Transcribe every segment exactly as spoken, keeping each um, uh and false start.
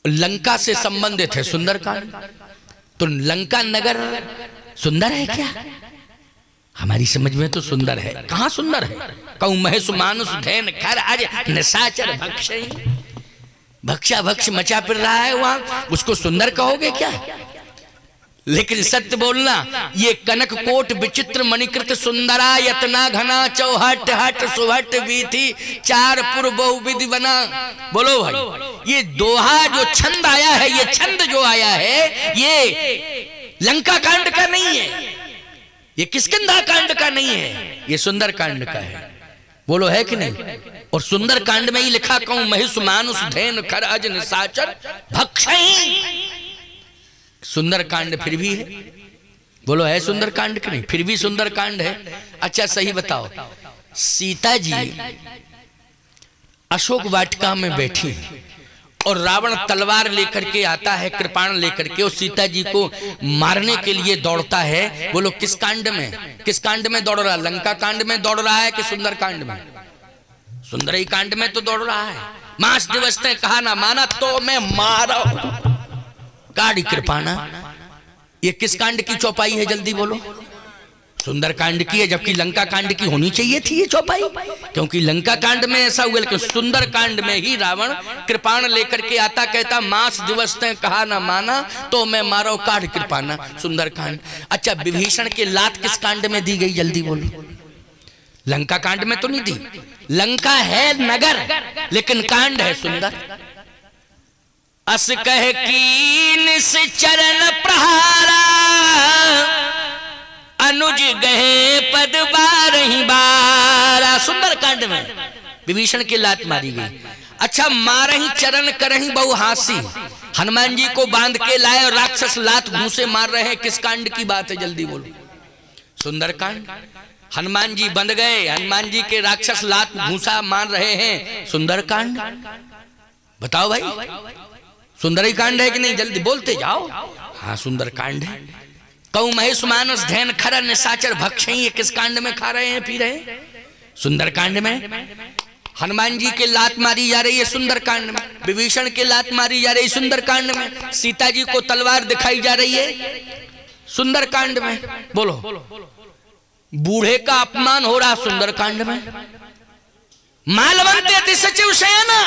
लंका से संबंधित है सुंदरकांड। तो लंका नगर सुंदर है क्या? हमारी समझ में तो सुंदर है। कहाँ सुंदर है? कहूँ महेश मानुष धैन खर आज निशाचर भक्ष, भक्षा भक्ष मचा फिर रहा है वहां, उसको सुंदर कहोगे क्या? लेकिन सत्य बोलना, ये कनक कोट विचित्र मणिकृत सुंदरा यतना घना चौहट हट सुहट बीथी चार पुर बहुविधि बना। बोलो भाई, ये दोहा जो छंद आया है, ये छंद जो आया है, ये लंका कांड का नहीं है, ये किष्किंधा कांड का नहीं है, ये सुंदर कांड का है। बोलो है कि नहीं? और सुंदर कांड में ही लिखा कहूं महिष मानुष धैन खर अज निशाचर भक्षई। सुंदर कांड फिर भी है। बोलो है सुंदर कांड कि नहीं? फिर भी सुंदर कांड है। अच्छा सही बताओ, सीता जी अशोक वाटिका में बैठी और रावण तलवार लेकर के आता है, कृपाण लेकर के, और सीता जी को मारने के लिए दौड़ता है। बोलो किस कांड में? किस कांड में दौड़ रहा? लंका कांड में दौड़ रहा है कि सुंदर कांड में? सुंदर ही कांड में तो दौड़ रहा है। मास दिवस ने कहा ना माना तो मैं मारा काड़ी कृपाणा। ये किस कांड की चौपाई है? जल्दी बोलो। सुंदर कांड की है, जबकि लंका कांड की होनी चाहिए थी ये चौपाई, क्योंकि लंका कांड में ऐसा हुआ, लेकिन सुंदर कांड में ही रावण कृपाण लेकर के आता, कहता मास दिवस ने कहा ना माना तो मैं मारो काढ़ कृपाना। सुंदर कांड। अच्छा विभीषण के लात किस कांड में दी गई? जल्दी बोलो। लंका कांड में तो नहीं दी। लंका है नगर, लेकिन कांड है सुंदर। अस कह कीन से चरण प्रहारा अनुज गए पद बारही बारा। सुंदर कांड में विभीषण की लात मारी गई। अच्छा मारही चरण करही बहु हासी, हनुमान जी को बांध के लाए और राक्षस लात घूसे मार रहे हैं। किस कांड की बात है? जल्दी बोलो। सुंदर कांड। हनुमान जी बंध गए, हनुमान जी के राक्षस लात घूसा मार रहे हैं। सुंदर कांड। बताओ भाई, सुंदर ही कांड है कि नहीं? जल्दी बोलते जाओ। हाँ सुंदर कांड है। कहूं महेश मानस धैन खरा निशाचर भक्ष, ये किस कांड में खा रहे हैं पी रहे हैं? सुंदर कांड में। हनुमान जी के लात मारी जा रही है सुंदर कांड में। विभीषण के लात मारी जा रही है सुंदर कांड में। सीता जी को तलवार दिखाई जा रही है सुंदर कांड में। बोलो। बूढ़े का अपमान हो रहा सुंदर कांड में। मालवंत अति सचिव शयना,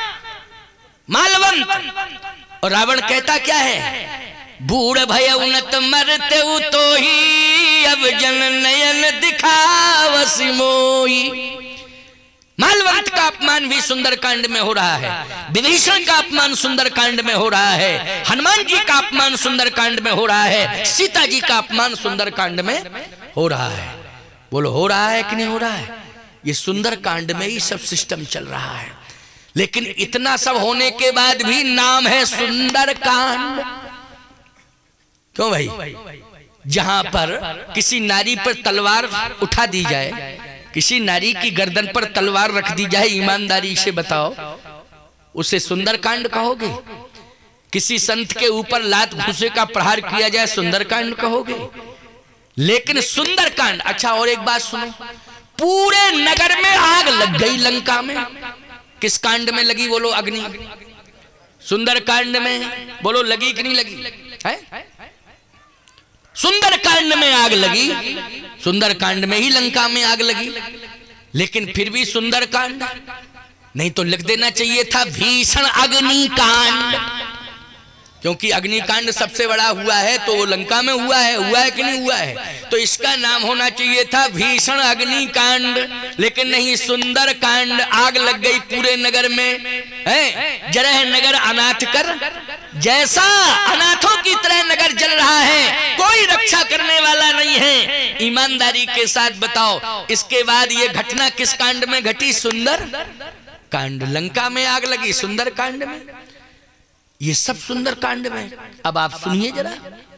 मालवंत। और रावण कहता क्या है? बूढ़ भय उन्नत मरते तो ही अब जन नयन दिखावसी मोई। मालवंत का अपमान भी सुंदर कांड में हो रहा है। विभीषण का अपमान सुंदर कांड में हो रहा है। हनुमान जी का अपमान सुंदर कांड में हो रहा है। सीता जी का अपमान सुंदर कांड में हो रहा है। बोलो हो रहा है कि नहीं हो रहा है? ये सुंदर कांड में ही सब सिस्टम चल रहा है। लेकिन इतना सब होने के बाद भी नाम है सुंदर कांड। क्यों भाई? जहां पर किसी नारी पर तलवार उठा दी जाए, किसी नारी की गर्दन पर तलवार रख दी जाए, ईमानदारी से बताओ उसे सुंदर कांड कहोगे? किसी संत के ऊपर लात घूसे का प्रहार किया जाए, सुंदर कांड कहोगे? लेकिन सुंदर कांड। अच्छा और एक बात सुनो, पूरे नगर में आग लग गई लंका में। किस कांड में लगी? बोलो अग्नि। सुंदर कांड में। बोलो लगी कि नहीं लगी है? सुंदर कांड में आग लगी। सुंदर कांड में ही लंका में आग लगी। लेकिन फिर भी सुंदर कांड नहीं तो लिख देना चाहिए था भीषण अग्नि कांड, क्योंकि अग्निकांड सबसे बड़ा हुआ है तो वो लंका में हुआ है। हुआ है कि नहीं हुआ है? तो इसका नाम होना चाहिए था भीषण अग्निकांड, लेकिन नहीं सुंदर कांड। आग लग गई पूरे नगर में है। जरह नगर अनाथ कर, जैसा अनाथों की तरह नगर जल रहा है, कोई रक्षा करने वाला नहीं है। ईमानदारी के साथ बताओ इसके बाद ये घटना किस कांड में घटी? सुंदर कांड। लंका में आग लगी सुंदर कांड में, ये सब सुंदर कांड में। अब आप सुनिए जरा,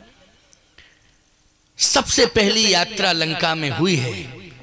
सबसे पहली यात्रा लंका में हुई है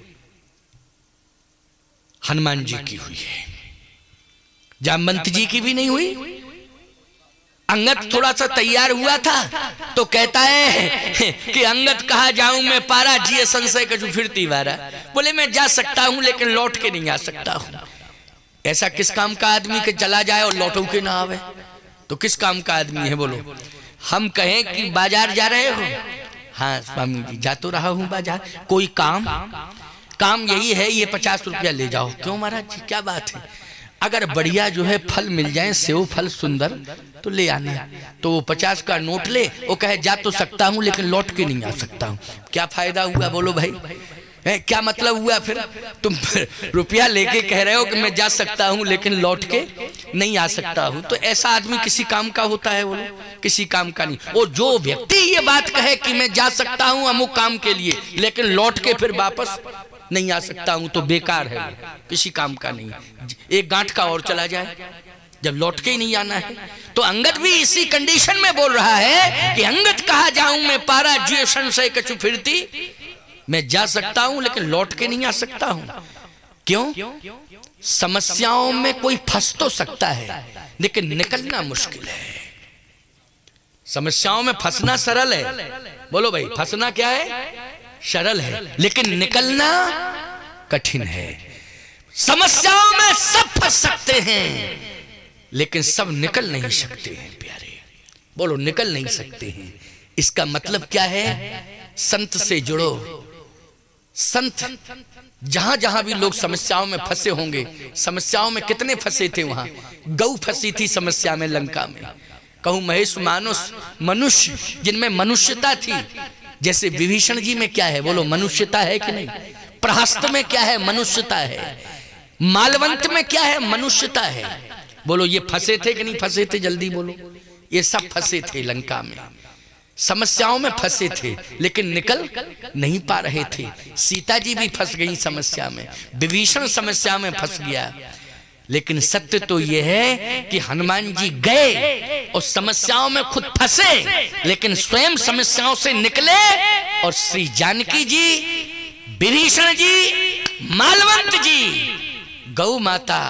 हनुमान जी की हुई है, जामवंत जी की भी नहीं हुई। अंगद थोड़ा सा तैयार हुआ था तो कहता है कि अंगद कहा जाऊं मैं पारा, जिये संशय कछु फिरती वारा। बोले मैं जा सकता हूं लेकिन लौट के नहीं आ सकता हूं। ऐसा किस काम का आदमी के चला जाए और लौटो के ना आवे? तो किस काम का आदमी है बोलो? हम कहें कि बाजार जा रहे हो, हाँ स्वामी जी जा तो रहा हूँ बाजार, कोई काम काम यही है ये पचास रुपया ले जाओ। क्यों महाराज जी क्या बात है? अगर बढ़िया जो है फल मिल जाए, सेव फल सुंदर, तो ले आना। तो वो पचास का नोट ले, वो कहे जा तो सकता हूँ लेकिन लौट के नहीं आ सकता हूँ। क्या फायदा हुआ बोलो भाई? है क्या मतलब हुआ? फिर तुम रुपया लेके कह रहे हो कि मैं जा सकता हूँ लेकिन लौट के नहीं आ सकता हूँ। तो ऐसा आदमी किसी काम का होता है बोलो? किसी काम का नहीं। और जो व्यक्ति ये बात कहे कि मैं जा सकता हूँ अमुक काम के लिए लेकिन लौट के फिर वापस नहीं आ सकता हूँ, तो बेकार है, किसी काम का नहीं। एक गांठ का और चला जाए, जब लौट के ही नहीं आना है। तो अंगद भी इसी कंडीशन में बोल रहा है कि अंगद कहा जाऊं मैं पारा जियो संशय कछु फिरती, मैं जा सकता हूं लेकिन लौट के नहीं आ सकता हूं। क्यों? समस्याओं में कोई फंस तो सकता है लेकिन निकलना मुश्किल है। समस्याओं में फंसना सरल है, बोलो भाई, फंसना क्या है? सरल है, लेकिन निकलना कठिन है। समस्याओं में सब फंस सकते हैं लेकिन सब निकल नहीं सकते हैं प्यारे, बोलो निकल नहीं सकते हैं। इसका मतलब क्या है? संत से जुड़ो। संत जहां जहां भी लोग समस्याओं में फंसे होंगे, समस्याओं में कितने फंसे थे? वहां गौ फंसी थी समस्या में, लंका में। कहूं महेश मानुष मनुष्य जिनमें मनुष्यता थी, जैसे विभीषण जी में क्या है बोलो? मनुष्यता है कि नहीं? प्रहस्त में क्या है? मनुष्यता है। मालवंत में क्या है? मनुष्यता है। बोलो ये फंसे थे कि नहीं फंसे थे? जल्दी बोलो। ये सब फंसे थे लंका में, समस्याओं में फंसे थे लेकिन निकल नहीं पा रहे थे। सीता जी भी फंस गई समस्या में, विभीषण समस्या में फंस गया। लेकिन सत्य तो यह है कि हनुमान जी गए और समस्याओं में खुद फंसे लेकिन स्वयं समस्याओं से निकले, और श्री जानकी जी, विभीषण जी, मालवंत जी, गौ माता,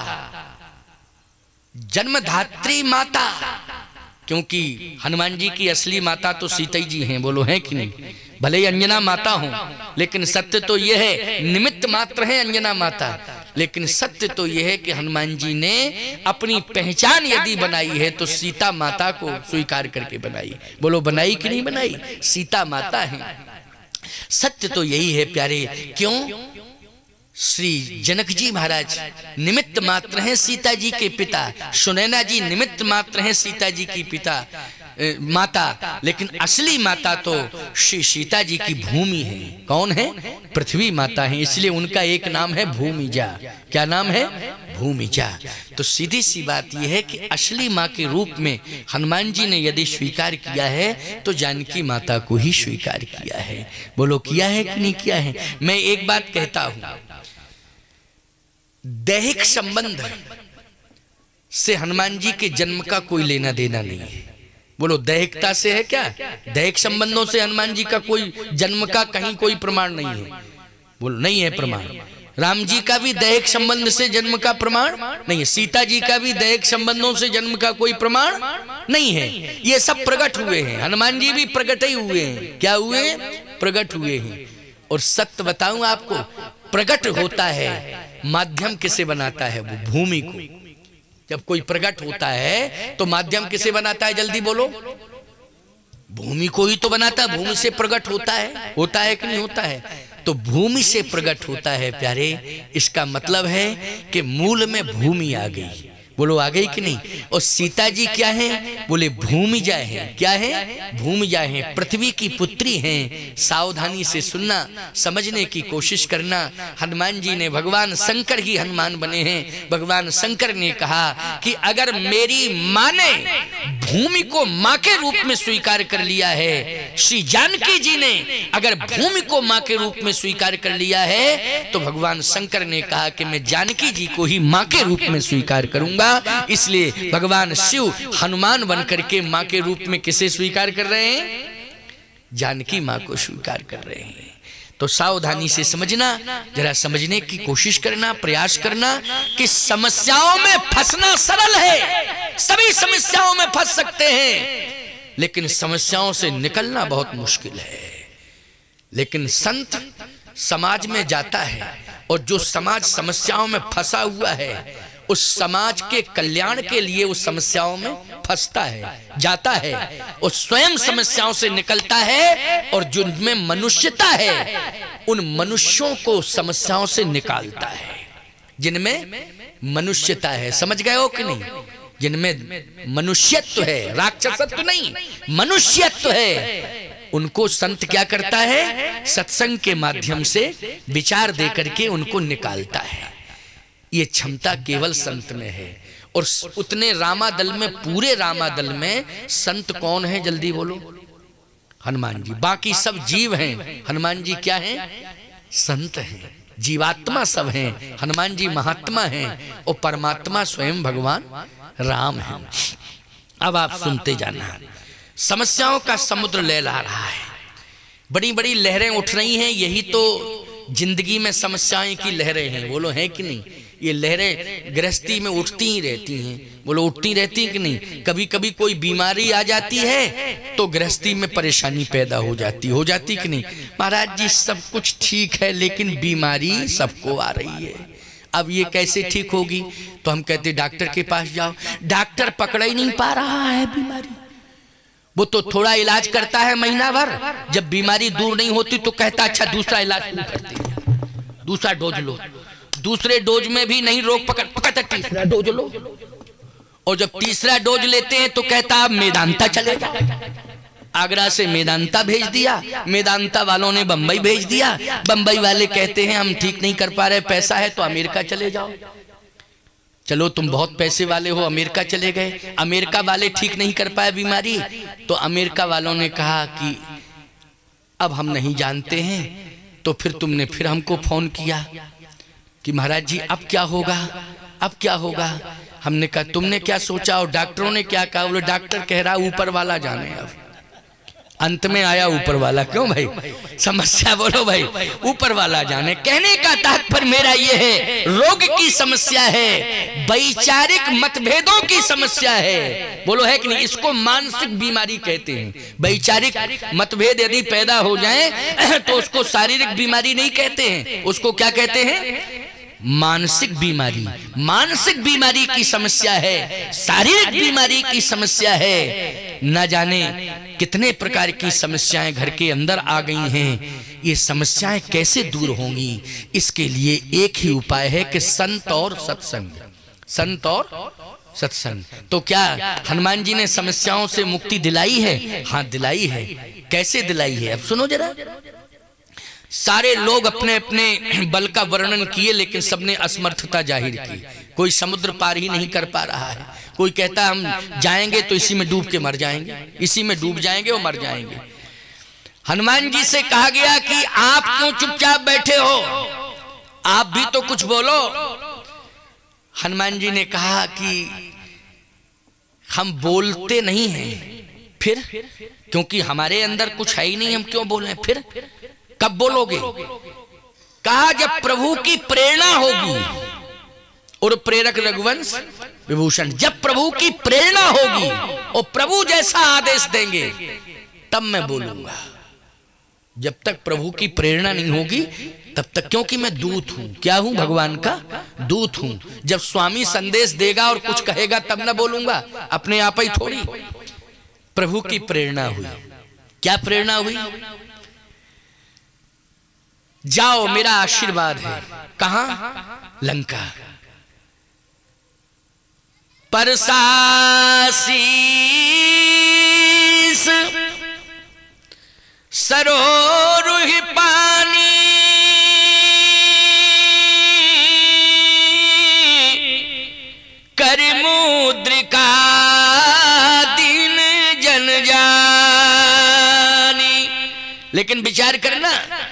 जन्मधात्री माता, क्योंकि हनुमान जी की असली माता तो सीता जी हैं, बोलो हैं कि नहीं? भले ही अंजना माता हो, लेकिन सत्य तो यह है निमित्त मात्र है अंजना माता। लेकिन सत्य तो यह है कि हनुमान जी ने अपनी पहचान यदि बनाई है तो सीता माता को स्वीकार करके बनाई। बोलो बनाई कि नहीं बनाई? सीता माता है। सत्य तो यही है प्यारे। क्यों? श्री जनक जी महाराज निमित्त मात्र हैं सीता जी के पिता, सुनैना जी निमित्त मात्र हैं सीता जी की पिता माता, लेकिन असली माता तो श्री सीता जी की भूमि है। कौन है? पृथ्वी माता है, इसलिए उनका एक नाम है भूमिजा। क्या नाम है? भूमिजा। तो सीधी सी बात यह है कि असली माँ के रूप में हनुमान जी ने यदि स्वीकार किया है तो जानकी माता को ही स्वीकार किया है। बोलो किया है कि नहीं किया है? मैं एक बात कहता हूं, दैहिक संबंध से हनुमान जी के जन्म का कोई लेना देना नहीं है। बोलो दैहिकता से है क्या? दैहिक संबंधों से हनुमान जी का कोई जन्म का कहीं कोई प्रमाण नहीं है। बोलो नहीं है प्रमाण। राम जी का भी दैहिक संबंध से जन्म का प्रमाण नहीं है। सीता जी का भी दैहिक संबंधों से जन्म का कोई प्रमाण नहीं है। ये सब प्रकट हुए हैं, हनुमान जी भी प्रकट ही हुए हैं। क्या हुए? प्रकट हुए हैं। और सत्य बताऊं आपको, प्रकट होता है, माध्यम किसे बनाता है? वो भूमि को। जब कोई प्रकट होता है तो माध्यम किसे बनाता है? जल्दी बोलो। भूमि को ही तो बनाता है। भूमि से प्रकट होता है, होता है कि नहीं होता है? तो भूमि से प्रकट होता है प्यारे। इसका मतलब है कि मूल में भूमि आ गई। बोलो आ गई कि नहीं? और सीता जी क्या है? बोले भूमिजा है। क्या है? भूमिजा है, पृथ्वी की पुत्री हैं। सावधानी से सुनना, समझने की कोशिश करना। हनुमान जी ने भगवान शंकर ही हनुमान बने हैं। भगवान शंकर ने कहा कि अगर मेरी माँ ने भूमि को माँ के रूप में स्वीकार कर लिया है, श्री जानकी जी ने अगर भूमि को माँ के रूप में स्वीकार कर लिया है, तो भगवान शंकर ने कहा कि मैं जानकी जी को ही माँ के रूप में स्वीकार करूंगा। इसलिए भगवान शिव हनुमान बनकर के मां के रूप में किसे स्वीकार कर रहे हैं? जानकी मां को स्वीकार कर रहे हैं। तो सावधानी से समझना, जरा समझने की कोशिश करना, प्रयास करना कि समस्याओं में फंसना सरल है। सभी समस्याओं में फंस सकते हैं, लेकिन समस्याओं से निकलना बहुत मुश्किल है। लेकिन संत समाज में जाता है और जो समाज समस्याओं में फंसा हुआ है उस समाज के कल्याण के लिए उस समस्याओं में फंसता है, जाता है, और स्वयं समस्याओं से निकलता है, और जिनमें मनुष्यता है उन मनुष्यों को समस्याओं से निकालता है। जिनमें मनुष्यता है, समझ गए हो कि नहीं? जिनमें मनुष्यत्व है, राक्षसत्व नहीं, मनुष्यत्व है, उनको संत क्या करता है? सत्संग के माध्यम से विचार दे करके उनको निकालता है। ये क्षमता केवल संत में है। और उतने रामादल में, पूरे रामादल में संत कौन है? जल्दी बोलो। हनुमान जी। बाकी सब जीव हैं, हनुमान जी क्या हैं? संत हैं। जीवात्मा सब हैं, हनुमान जी महात्मा हैं, और परमात्मा स्वयं भगवान राम है। अब आप सुनते जाना। समस्याओं का समुद्र लहरा रहा है, बड़ी बड़ी लहरें उठ रही हैं। यही तो जिंदगी में समस्याएं की लहरें हैं, बोलो है कि नहीं? ये लहरें गृहस्थी में उठती ही रहती हैं, बोलो उठती रहती हैं कि नहीं? कभी कभी कोई बीमारी आ जाती है तो गृहस्थी में परेशानी पैदा हो जाती हो जाती कि नहीं? महाराज जी सब कुछ ठीक है लेकिन बीमारी सबको आ रही है, अब ये कैसे ठीक होगी? तो हम कहते डॉक्टर के पास जाओ। डॉक्टर पकड़ ही नहीं पा रहा है बीमारी, वो तो थोड़ा इलाज करता है महीना भर, जब बीमारी दूर नहीं होती तो कहता अच्छा दूसरा इलाज करते हैं, दूसरा डोज लो। दूसरे डोज में भी नहीं रोक पकड़ पकड़ तीसरा डोज लो, और जब तीसरा डोज लेते हैं तो कहता अब मेदांता चले जाओ। आगरा से मेदांता भेज दिया, मेदांता वालों ने बंबई भेज दिया, बंबई वाले कहते हैं हम ठीक नहीं कर पा रहे, पैसा है तो अमेरिका चले जाओ। चलो तुम बहुत पैसे वाले हो, अमेरिका चले गए। अमेरिका वाले ठीक नहीं कर पाए बीमारी, तो अमेरिका वालों ने कहा कि अब हम नहीं जानते हैं। तो फिर तुमने फिर हमको फोन किया कि महाराज जी अब क्या होगा, अब क्या होगा? हमने कहा तुमने क्या सोचा और डॉक्टरों ने क्या कहा? बोले डॉक्टर कह रहा ऊपर वाला जाने। अब अंत में आया ऊपर वाला। क्यों भाई? समस्या बोलो भाई, ऊपर वाला जाने। कहने का तात्पर्य मेरा ये है, रोग की समस्या है, वैचारिक मतभेदों की समस्या है, बोलो है कि नहीं? इसको मानसिक बीमारी कहते हैं। वैचारिक मतभेद यदि पैदा हो जाए तो उसको शारीरिक बीमारी नहीं कहते हैं, उसको क्या कहते हैं? मानसिक बीमारी। मानसिक बीमारी की समस्या है, शारीरिक बीमारी की समस्या है। न जाने कितने प्रकार की समस्याएं घर के अंदर आ गई हैं। ये समस्याएं कैसे दूर होंगी? इसके लिए एक ही उपाय है कि संत और सत्संग, संत और सत्संग। तो क्या हनुमान जी ने समस्याओं से मुक्ति दिलाई है? हाँ दिलाई है। कैसे दिलाई है? अब सुनो जरा। सारे लोग अपने अपने बल का वर्णन किए, लेकिन सबने असमर्थता जाहिर की। कोई समुद्र पार ही नहीं कर पा रहा है। कोई कहता हम जाएंगे तो इसी में डूब के मर जाएंगे, इसी में डूब जाएंगे और मर जाएंगे। हनुमान जी से कहा गया कि आप क्यों चुपचाप बैठे हो, आप भी तो कुछ बोलो। हनुमान जी ने कहा कि हम बोलते नहीं हैं। फिर? क्योंकि हमारे अंदर कुछ है ही नहीं, हम क्यों बोले? फिर कब बोलोगे? कहा जब प्रभु की प्रेरणा होगी। और प्रेरक रघुवंश विभूषण, जब प्रभु की प्रेरणा होगी और प्रभु जैसा आदेश देंगे तब मैं बोलूंगा। जब तक प्रभु की प्रेरणा नहीं होगी तब तक, क्योंकि मैं दूत हूं। क्या हूं? भगवान का दूत हूं। जब स्वामी संदेश देगा और कुछ कहेगा तब ना बोलूंगा, अपने आप ही थोड़ी। प्रभु की प्रेरणा हुई। क्या प्रेरणा हुई? जाओ मेरा आशीर्वाद है। कहां? लंका। परसासीस सरोरुहि पानी, कर मुद्रिका दीन जन जानी। लेकिन विचार करना,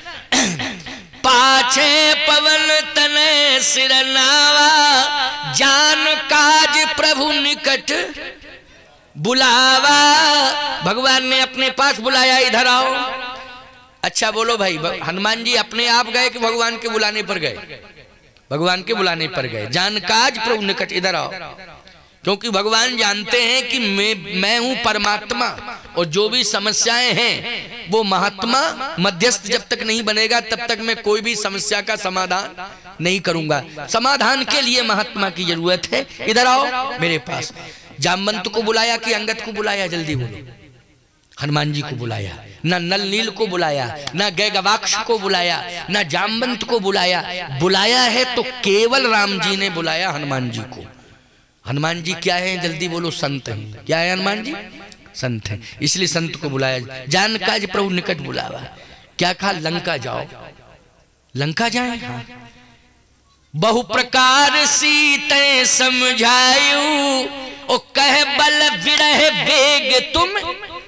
पाछे पवन तने सिर नावा, जान काज प्रभु निकट बुलावा। भगवान ने अपने पास बुलाया, इधर आओ। अच्छा बोलो भाई, हनुमान जी अपने आप गए कि भगवान के बुलाने पर गए? भगवान के बुलाने पर गए। जान काज प्रभु निकट, इधर आओ। क्योंकि भगवान जानते हैं कि मैं मैं हूं परमात्मा, और जो भी समस्याएं हैं वो महात्मा मध्यस्थ जब तक नहीं बनेगा तब तक मैं कोई भी समस्या का समाधान नहीं करूंगा। समाधान के लिए महात्मा की जरूरत है, इधर आओ मेरे पास। जामवंत को बुलाया कि अंगद को बुलाया, जल्दी बोलो। हनुमान जी को बुलाया, ना नल नील को बुलाया, ना गैगवाक्ष को बुलाया, ना जामवंत को बुलाया। बुलाया है तो केवल राम जी ने बुलाया हनुमान जी को। हनुमान जी क्या है, जल्दी बोलो, संत हैं। क्या है हनुमान जी? संत हैं, इसलिए संत को बुलाया। जान काज प्रभु निकट बुलावा। क्या कहा? लंका जाओ। लंका जाए? हाँ। बहु प्रकार सीते समझायु, ओ कह बल विरह बेग तुम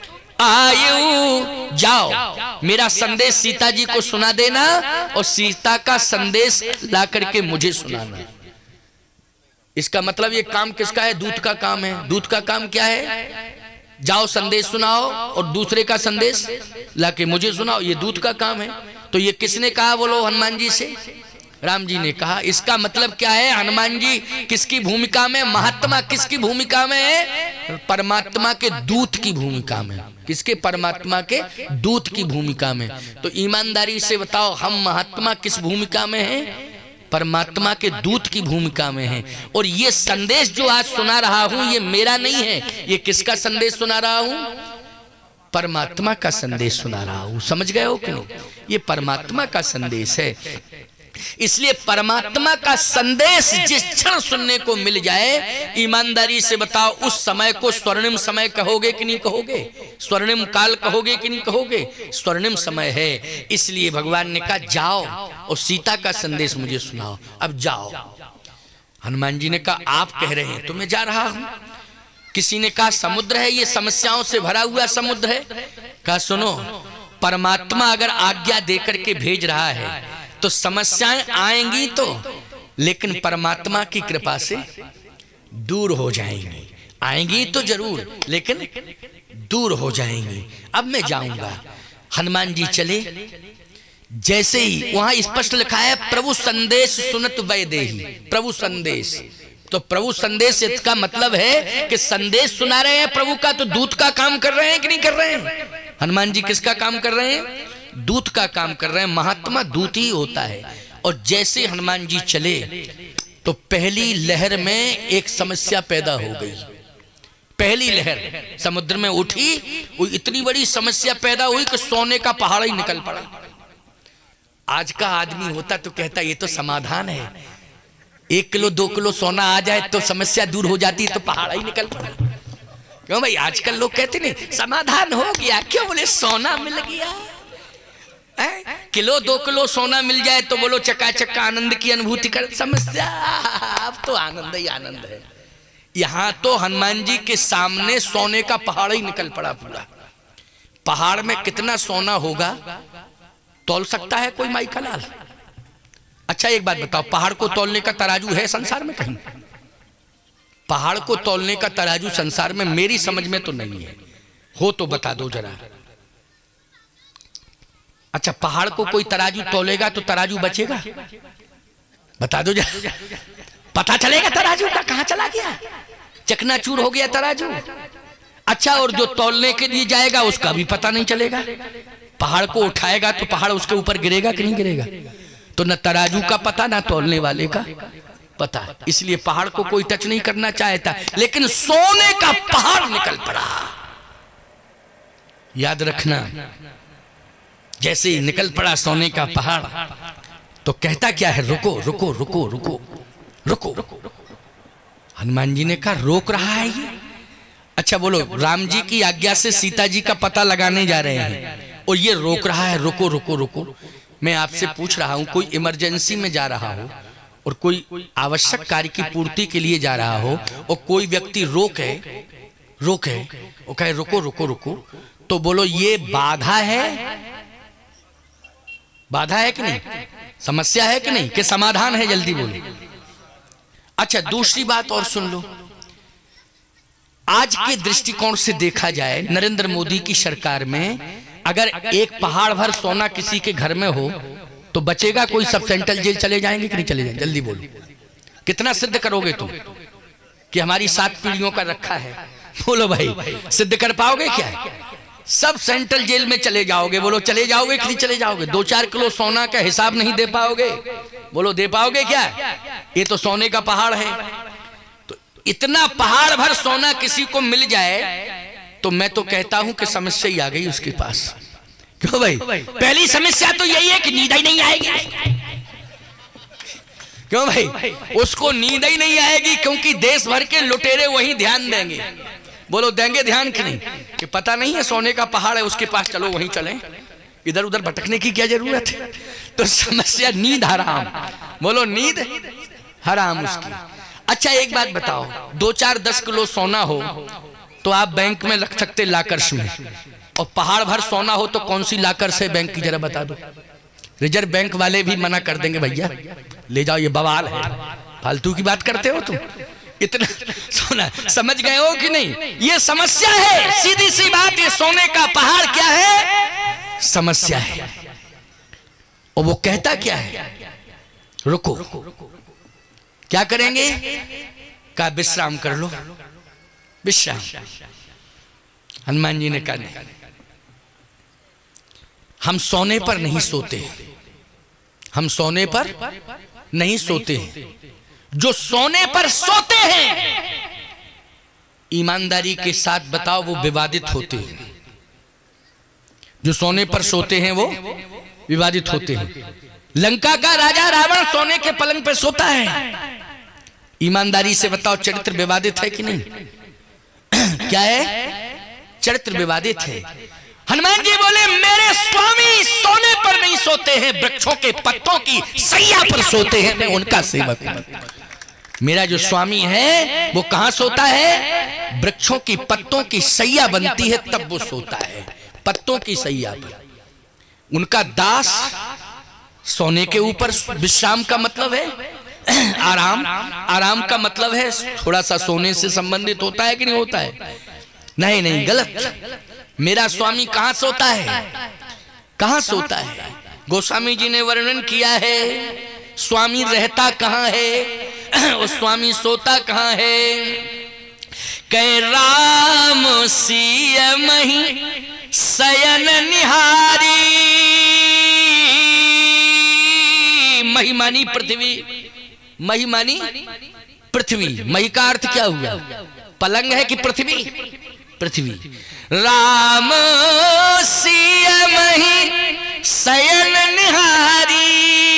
आयु। जाओ, मेरा संदेश सीता जी को सुना देना और सीता का संदेश ला करके मुझे सुनाना। इसका मतलब ये काम किसका है? दूत का काम है। दूत का काम क्या है? जाओ संदेश सुनाओ और दूसरे का संदेश लाके मुझे सुनाओ, ये दूत का काम है। तो ये किसने कहा बोलो? हनुमान जी से राम जी ने कहा। इसका मतलब क्या है? हनुमान जी किसकी भूमिका में? महात्मा किसकी भूमिका में है? परमात्मा के दूत की भूमिका में। किसके? परमात्मा के दूत की भूमिका में। तो ईमानदारी से बताओ, हम महात्मा किस भूमिका में हैं? परमात्मा के दूत की भूमिका में है। और ये संदेश जो आज सुना रहा हूं ये मेरा नहीं है। ये किसका संदेश सुना रहा हूं? परमात्मा का संदेश सुना रहा हूं। समझ गए हो कि नहीं? ये परमात्मा का संदेश है। इसलिए परमात्मा का संदेश जिस क्षण सुनने को मिल जाए, ईमानदारी से बताओ, उस समय को स्वर्णिम समय कहोगे कि नहीं कहोगे? स्वर्णिम काल कहोगे कि नहीं कहोगे? स्वर्णिम समय है। इसलिए भगवान ने कहा जाओ और सीता का संदेश मुझे सुनाओ। अब जाओ। हनुमान जी ने कहा आप कह रहे हैं तो मैं जा रहा हूं। किसी ने कहा समुद्र है, ये समस्याओं से भरा हुआ समुद्र है। कहा सुनो, परमात्मा अगर आज्ञा देकर के भेज रहा है तो समस्याएं आएंगी तो, लेकिन परमात्मा की कृपा से दूर हो जाएंगी। आएंगी तो जरूर, लेकिन दूर हो जाएंगी। अब मैं जाऊंगा। हनुमान जी चले। जैसे ही वहां स्पष्ट लिखा है प्रभु संदेश सुनत वैदेही। प्रभु संदेश, तो प्रभु संदेश इसका मतलब है कि संदेश सुना रहे हैं प्रभु का, तो दूत का काम कर रहे हैं कि नहीं कर रहे हैं? हनुमान जी किसका काम कर रहे हैं? दूत का काम कर रहे हैं। महात्मा दूत ही होता है। और जैसे हनुमान जी चले तो पहली लहर में एक समस्या पैदा हो गई। पहली लहर समुद्र में उठी, वो इतनी बड़ी समस्या पैदा हुई कि सोने का पहाड़ ही निकल पड़ा। आज का आदमी होता तो कहता ये तो समाधान है, एक किलो दो किलो सोना आ जाए तो समस्या दूर हो जाती, तो पहाड़ ही निकल पड़ा। क्यों भाई? आजकल लोग कहते नहीं समाधान हो गया, क्यों? बोले सोना मिल गया। किलो दो किलो सोना मिल जाए तो बोलो चकाचक आनंद की अनुभूति कर। समस्या, अब तो आनंद ही आनंद है। यहां तो हनुमान जी के सामने सोने का पहाड़ ही निकल पड़ा पूरा। पहाड़ में कितना सोना होगा तौल सकता है कोई माई का लाल? अच्छा एक बात बताओ, पहाड़ को तौलने का तराजू है संसार में कहीं? पहाड़ को तौलने का तराजू संसार में मेरी समझ में तो नहीं है। हो तो बता दो जरा। अच्छा, पहाड़ को कोई तराजू तौलेगा तो तराजू बचेगा? बता दो जरा, पता चलेगा तराजू का कहां चला गया? चकनाचूर हो गया तराजू। अच्छा, और जो तौलने के लिए जाएगा उसका भी पता नहीं चलेगा। पहाड़ को उठाएगा तो पहाड़ उसके ऊपर गिरेगा कि नहीं गिरेगा? तो न तराजू का पता ना तौलने वाले का पता। इसलिए पहाड़ को कोई टच नहीं करना चाहता, लेकिन सोने का पहाड़ निकल पड़ा। याद रखना, जैसे ही निकल पड़ा सोने का पहाड़ तो कहता क्या है? रुको रुको रुको रुको रुको। हनुमान जी ने कहा रोक रहा है ये? अच्छा बोलो, राम जी की आज्ञा से सीता जी का पता लगाने जा रहे हैं और ये रोक रहा है रुको रुको रुको। मैं आपसे पूछ रहा हूं, कोई इमरजेंसी में जा रहा हो और कोई आवश्यक कार्य की पूर्ति के लिए जा रहा हो और कोई व्यक्ति रोके रोके वो कहे रुको रुको रुको, तो बोलो ये बाधा है? बाधा है कि नहीं? समस्या है कि नहीं? कि समाधान है? जल्दी बोलो। अच्छा, दूसरी बात और सुन लो। आज के दृष्टिकोण से देखा जाए, नरेंद्र मोदी की सरकार में अगर एक पहाड़ भर सोना किसी के घर में हो तो बचेगा कोई? सब सेंट्रल जेल चले जाएंगे कि नहीं चले जाएंगे? जल्दी बोलो। कितना सिद्ध करोगे तुम कि हमारी सात पीढ़ियों का रखा है? बोलो भाई, सिद्ध कर पाओगे क्या? सब सेंट्रल जेल में चले जाओगे। बोलो चले जाओगे कि नहीं चले जाओगे? दो चार किलो सोना का हिसाब नहीं दे पाओगे? बोलो दे पाओगे क्या? ये तो सोने का पहाड़ है। तो इतना पहाड़ भर सोना किसी को मिल जाए तो मैं तो कहता हूं कि समस्या ही आ गई उसके पास। क्यों भाई? पहली समस्या तो यही है कि नींद ही नहीं आएगी। क्यों भाई? उसको नींद ही नहीं आएगी क्योंकि देश भर के लुटेरे वही ध्यान देंगे। बोलो देंगे ध्यान कि नहीं? कि पता नहीं है सोने का पहाड़ है उसके पास, चलो वहीं चलें, इधर उधर भटकने की क्या जरूरत है। तो समस्या नींद हराम। बोलो नींद हराम उसकी। अच्छा एक बात बताओ, दो चार दस किलो सोना हो तो आप बैंक में रख सकते लाकर्स में, और पहाड़ भर सोना हो तो कौन सी लाकर से बैंक की जरा बता दो। रिजर्व बैंक वाले भी मना कर देंगे भैया ले जाओ, ये बवाल है, फालतू की बात करते हो तुम, इतना सोना। समझ गए हो कि नहीं? ये समस्या है, सीधी सी बात। ये सोने का पहाड़ क्या है? समस्या है। और वो कहता क्या है? रुको, क्या करेंगे? कहा विश्राम कर लो, विश्राम। हनुमान जी ने कहा नहीं, हम सोने पर नहीं सोते, हम सोने पर नहीं सोते हैं। जो सोने पर सोते हैं ईमानदारी के साथ बताओ वो विवादित होते हैं। जो सोने पर सोते हैं वो विवादित होते हैं। लंका का राजा रावण सोने के पलंग पर सोता है, ईमानदारी से बताओ चरित्र विवादित है कि नहीं? क्या है? चरित्र विवादित है। हनुमान जी बोले मेरे स्वामी सोने पर नहीं सोते हैं, वृक्षों के पत्तों की सैया पर सोते हैं, मैं उनका सेवक हूं। मेरा जो स्वामी है वो कहां सोता है? वृक्षों की पत्तों की सैया बनती है तब वो सोता है, पत्तों की सैया पर। उनका दास सोने के ऊपर। विश्राम का मतलब है आराम, आराम का मतलब है थोड़ा सा सोने से संबंधित होता है कि नहीं होता है? नहीं नहीं, गलत। मेरा स्वामी कहां सोता है? कहां सोता है? गोस्वामी जी ने वर्णन किया है स्वामी रहता कहां है और स्वामी सोता कहां है। कै राम सिय मही शयन निहारी। महिमानी पृथ्वी, महिमानी पृथ्वी। मही का अर्थ क्या हुआ? पलंग है कि पृथ्वी? पृथ्वी। राम सिय मही शयन निहारी,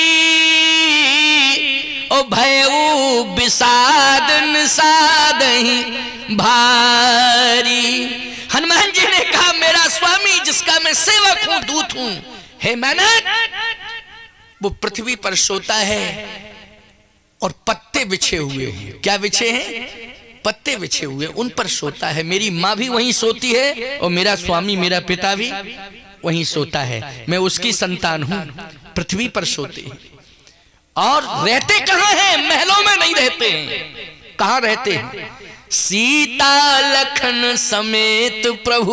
ओ भयऊ विषाद निषादहि भारी। हनुमान जी ने कहा मेरा स्वामी जिसका मैं सेवक हूं, दूत हूं, हे मेनक, वो पृथ्वी पर सोता है और पत्ते बिछे हुए हैं। क्या बिछे हैं? पत्ते बिछे हुए, उन पर सोता है। मेरी माँ भी वहीं सोती है और मेरा स्वामी मेरा पिता भी वहीं सोता है। मैं उसकी संतान हूं, पृथ्वी पर सोते हैं। और रहते कहां हैं? महलों में नहीं रहते हैं। कहां रहते हैं? सीता लखन समेत प्रभु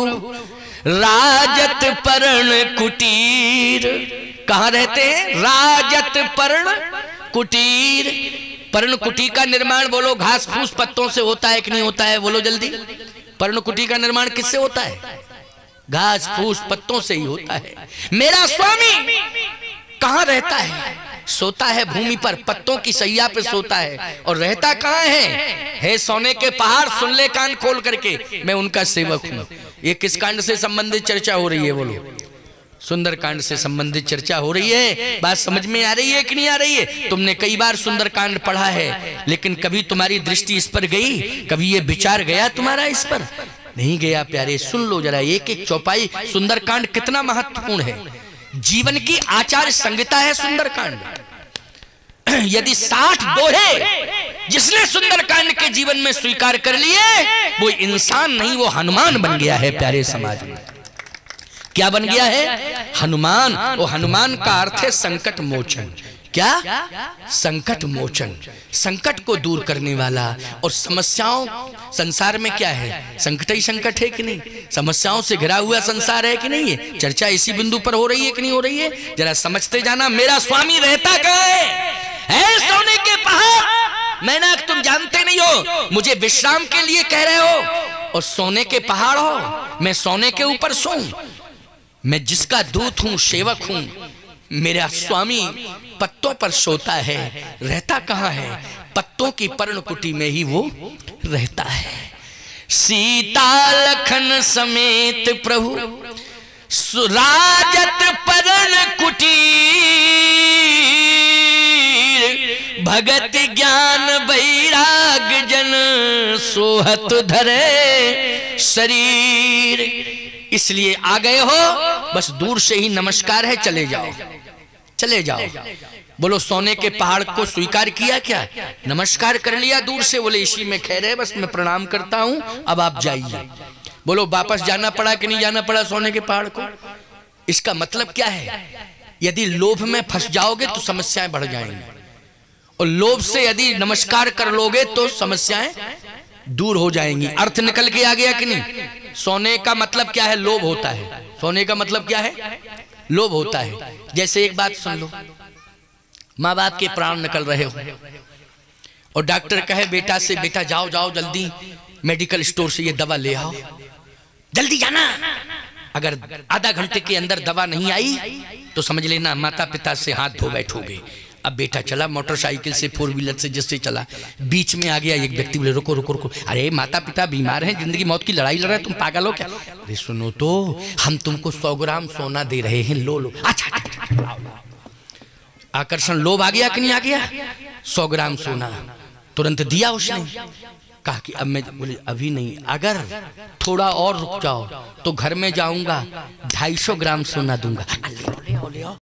राजत पर्ण कुटीर। कहां रहते हैं? राजत पर्ण कुटीर। पर्णकुटी का निर्माण बोलो घास फूस पत्तों से होता है कि नहीं होता है? बोलो जल्दी। पर्णकुटी का निर्माण किससे होता है? घास फूस पत्तों से ही होता है। मेरा स्वामी कहां रहता है? सोता है भूमि पर, पत्तों की सैया पे सोता है। और रहता कहां है? हे सोने के पहाड़, सुन ले कान खोल करके, मैं उनका सेवक हूं। ये किस कांड से संबंधित चर्चा हो रही है? बोलो। सुंदर कांड से संबंधित चर्चा हो रही है। बात समझ में आ रही है कि नहीं आ रही है? तुमने कई बार सुंदर कांड पढ़ा है, लेकिन कभी तुम्हारी दृष्टि इस पर गई? कभी ये विचार गया तुम्हारा इस पर? नहीं गया प्यारे। सुन लो जरा, एक एक चौपाई सुंदर कांड कितना महत्वपूर्ण है। जीवन की आचार संहिता है सुंदर कांड। यदि साठ दोहे जिसने सुंदर कांड के जीवन में स्वीकार कर लिए, वो इंसान नहीं, वो हनुमान बन गया है प्यारे समाज में। क्या बन गया है? हनुमान। और हनुमान का अर्थ है संकट मोचन। क्या? संकट मोचन, संकट को दूर करने वाला। और समस्याओं, संसार में क्या है? संकट ही संकट है कि नहीं? समस्याओं से घिरा हुआ संसार है कि नहीं है? चर्चा इसी बिंदु पर हो रही है कि नहीं हो रही है? जरा समझते जाना। मेरा स्वामी रहता कहां है? है सोने के पहाड़। मैंने तुम जानते नहीं हो, मुझे विश्राम के लिए कह रहे हो और सोने के पहाड़ हो। मैं सोने के ऊपर सोऊं? मैं जिसका दूत हूं, सेवक हूं, मेरा स्वामी पत्तों पर सोता है, रहता कहाँ है? पत्तों की पर्णकुटी में ही वो रहता है। सीता लखन समेत प्रभु सुराजत पर्णकुटीर, भगत ज्ञान वैराग जन सोहत धरे शरीर। इसलिए आ गए हो, बस दूर से ही नमस्कार है, चले जाओ चले जाओ। बोलो सोने के पहाड़ को स्वीकार किया क्या? नमस्कार कर लिया दूर से, बोले इसी में खैर है, बस मैं प्रणाम करता हूं, अब आप जाइए। बोलो वापस जाना पड़ा कि नहीं जाना पड़ा सोने के पहाड़ को? इसका मतलब क्या है? यदि लोभ में फंस जाओगे तो समस्याएं बढ़ जाएंगी, और लोभ से यदि नमस्कार कर लोगे तो समस्याएं दूर हो जाएंगी। अर्थ निकल के आ गया कि नहीं? सोने का मतलब क्या है? लोभ होता है। सोने का मतलब क्या है? लोभ होता है। जैसे एक बात सुन लो, माँ बाप के प्राण निकल रहे हो और डॉक्टर कहे बेटा से, बेटा जाओ जाओ जल्दी मेडिकल स्टोर से ये दवा ले आओ, जल्दी जाना। अगर आधा घंटे के अंदर दवा नहीं आई तो समझ लेना माता पिता से हाथ धो बैठोगे। अब बेटा चला मोटरसाइकिल से, फोर व्हीलर से जिससे चला, बीच में आ गया एक व्यक्ति, बोले रुको रुको रुको, अरे माता पिता बीमार हैं, जिंदगी मौत की लड़ाई लड़ रहे, तुम पागल हो क्या? अरे सुनो तो, हम तुमको सौ ग्राम सोना दे रहे हैं, लो लो। अच्छा, आकर्षण लोभ आ गया कि नहीं आ गया? सौ ग्राम सोना तुरंत दिया उसने। कहा कि अब मैं, बोले अभी नहीं, अगर थोड़ा और रुक जाओ तो घर में जाऊंगा ढाई सौ ग्राम सोना दूंगा।